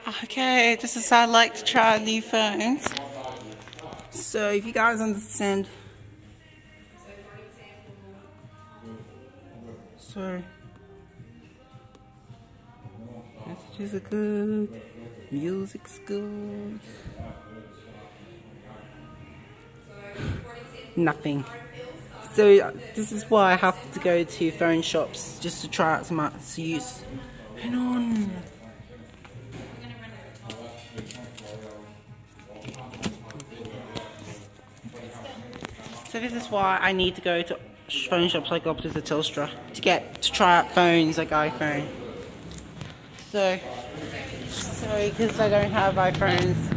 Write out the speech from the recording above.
Okay, this is how I like to try new phones. So if you guys understand, so messages are good, music's good, nothing. So this is why I have to go to phone shops just to try out some apps to use. Hang on. So this is why I need to go to phone shops like Optus or Telstra to try out phones like iPhone. So sorry, because I don't have iPhones.